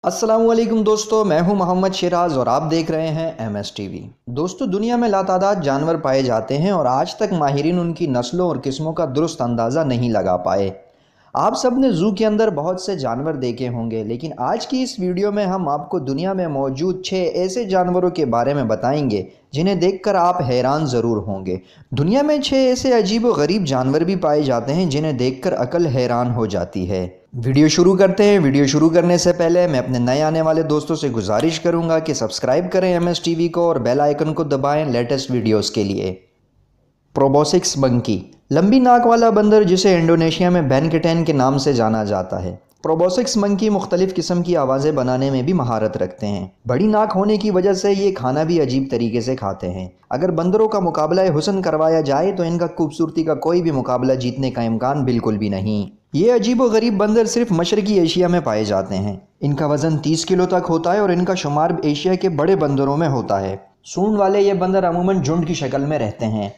अस्सलामुअलैकुम दोस्तों, मैं हूं मोहम्मद शिराज और आप देख रहे हैं MS TV। दोस्तों, दुनिया में लातादाद जानवर पाए जाते हैं और आज तक माहिरीन उनकी नस्लों और किस्मों का दुरुस्त अंदाज़ा नहीं लगा पाए। आप सब ने ज़ू के अंदर बहुत से जानवर देखे होंगे, लेकिन आज की इस वीडियो में हम आपको दुनिया में मौजूद 6 ऐसे जानवरों के बारे में बताएंगे जिन्हें देखकर आप हैरान ज़रूर होंगे। दुनिया में 6 ऐसे अजीब व गरीब जानवर भी पाए जाते हैं जिन्हें देखकर अकल हैरान हो जाती है। वीडियो शुरू करते हैं। वीडियो शुरू करने से पहले मैं अपने नए आने वाले दोस्तों से गुजारिश करूंगा कि सब्सक्राइब करें MS TV को और बेल आइकन को दबाएं लेटेस्ट वीडियोस के लिए। प्रोबोसिक्स मंकी, लंबी नाक वाला बंदर जिसे इंडोनेशिया में बैंकेटैन के नाम से जाना जाता है। प्रोबोसिक्स मंकी मुख्तलिफ किस्म की आवाज़ें बनाने में भी महारत रखते हैं। बड़ी नाक होने की वजह से ये खाना भी अजीब तरीके से खाते हैं। अगर बंदरों का मुकाबला हुस्न करवाया जाए तो इनका खूबसूरती का कोई भी मुकाबला जीतने का इम्कान बिल्कुल भी नहीं। ये अजीब व गरीब बंदर सिर्फ मशरकी एशिया में पाए जाते हैं। इनका वज़न 30 किलो तक होता है और इनका शुमार एशिया के बड़े बंदरों में होता है। सूंड वाले ये बंदर अमूमन झुंड की शक्ल में रहते हैं।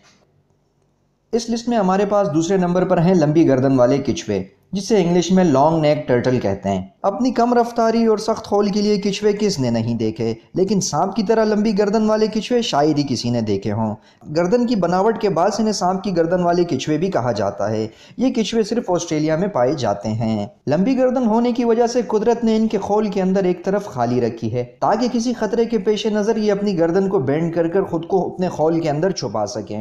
इस लिस्ट में हमारे पास दूसरे नंबर पर हैं लंबी गर्दन वाले किचवे, जिसे इंग्लिश में लॉन्ग नेक टर्टल कहते हैं। अपनी कम रफ्तारी और सख्त खोल के लिए किचवे किसने नहीं देखे, लेकिन सांप की तरह लंबी गर्दन वाले किचवे शायद ही किसी ने देखे हों। गर्दन की बनावट के बाद इन्हें सांप की गर्दन वाले किचवे भी कहा जाता है। ये किचवे सिर्फ ऑस्ट्रेलिया में पाए जाते हैं। लंबी गर्दन होने की वजह से कुदरत ने इनके खोल के अंदर एक तरफ खाली रखी है ताकि किसी खतरे के पेश नज़र ये अपनी गर्दन को बेंड कर खुद को अपने खोल के अंदर छुपा सकें।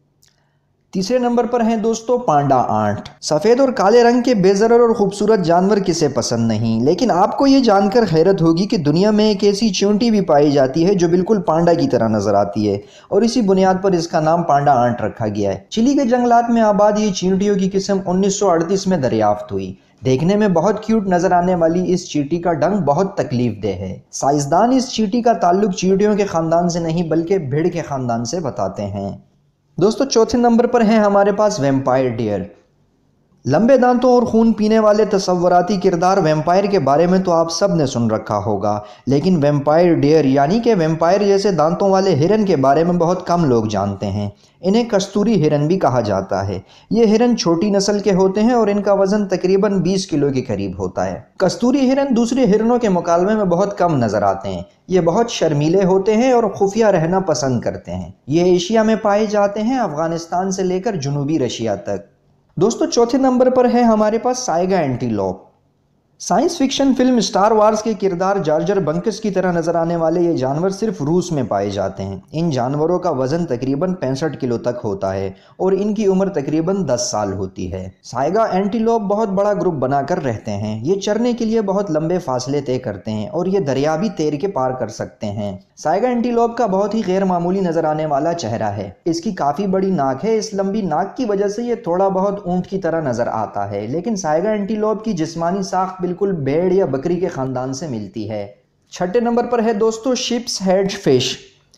तीसरे नंबर पर हैं दोस्तों पांडा आंट। सफ़ेद और काले रंग के बेज़रर और खूबसूरत जानवर किसे पसंद नहीं, लेकिन आपको ये जानकर हैरत होगी कि दुनिया में एक ऐसी चींटी भी पाई जाती है जो बिल्कुल पांडा की तरह नजर आती है और इसी बुनियाद पर इसका नाम पांडा आंट रखा गया है। चिली के जंगलात में आबाद ये चींटियों की किस्म 1938 में दरियाफ्त हुई। देखने में बहुत क्यूट नजर आने वाली इस चींटी का डंक बहुत तकलीफ दे है। साइंसदान इस चींटी का ताल्लुक चींटियों के खानदान से नहीं बल्कि भेड़ के खानदान से बताते हैं। दोस्तों, चौथे नंबर पर हैं हमारे पास वैम्पायर डियर। लंबे दांतों और खून पीने वाले तस्वराती किरदार वैम्पायर के बारे में तो आप सब ने सुन रखा होगा, लेकिन वैम्पायर डियर यानी कि वैम्पायर जैसे दांतों वाले हिरन के बारे में बहुत कम लोग जानते हैं। इन्हें कस्तूरी हिरन भी कहा जाता है। ये हिरन छोटी नस्ल के होते हैं और इनका वजन तकरीबन 20 किलो के करीब होता है। कस्तूरी हिरन दूसरे हिरनों के मुकाबले में बहुत कम नजर आते हैं। ये बहुत शर्मीले होते हैं और खुफिया रहना पसंद करते हैं। ये एशिया में पाए जाते हैं, अफगानिस्तान से लेकर जनूबी रशिया तक। दोस्तों, चौथे नंबर पर है हमारे पास saiga antelope. Science fiction film Star Wars के किरदार जार जार बंकस की तरह नजर आने वाले ये जानवर सिर्फ रूस में पाए जाते हैं। इन जानवरों का वजन तकरीबन 65 किलो तक होता है और इनकी उम्र तकरीबन 10 साल होती है। साइगा एंटीलोप बहुत बड़ा ग्रुप बनाकर रहते हैं। ये चरने के लिए बहुत लंबे फासले तय करते हैं और ये दरिया भी तैर के पार कर सकते हैं। साइगा एंटीलोप का बहुत ही गैर मामूली नजर आने वाला चेहरा है। इसकी काफी बड़ी नाक है। इस लंबी नाक की वजह से ये थोड़ा बहुत ऊंट की तरह नजर आता है, लेकिन साइगा एंटीलोप की जिस्मानी साख्त बिल्कुल भेड़ या बकरी के खानदान से मिलती है। छठे नंबर पर है दोस्तों शिप्स हेड फिश।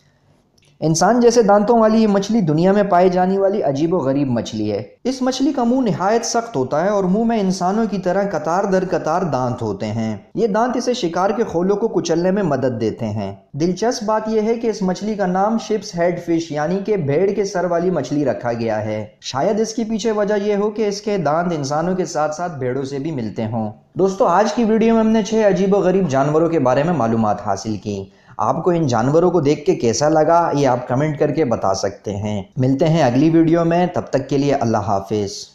इंसान जैसे दांतों वाली ये मछली दुनिया में पाई जाने वाली अजीब व गरीब मछली है। इस मछली का मुंह निहायत सख्त होता है और मुंह में इंसानों की तरह कतार दर कतार दांत होते हैं। ये दांत इसे शिकार के खोलों को कुचलने में मदद देते हैं। दिलचस्प बात यह है कि इस मछली का नाम शिप्स हेड फिश यानी कि भेड़ के सर वाली मछली रखा गया है। शायद इसके पीछे वजह यह हो कि इसके दांत इंसानों के साथ साथ भेड़ों से भी मिलते हों। दोस्तों, आज की वीडियो में हमने 6 अजीब व गरीब जानवरों के बारे में मालूमात हासिल की। आपको इन जानवरों को देख के कैसा लगा ये आप कमेंट करके बता सकते हैं। मिलते हैं अगली वीडियो में, तब तक के लिए अल्लाह हाफिज।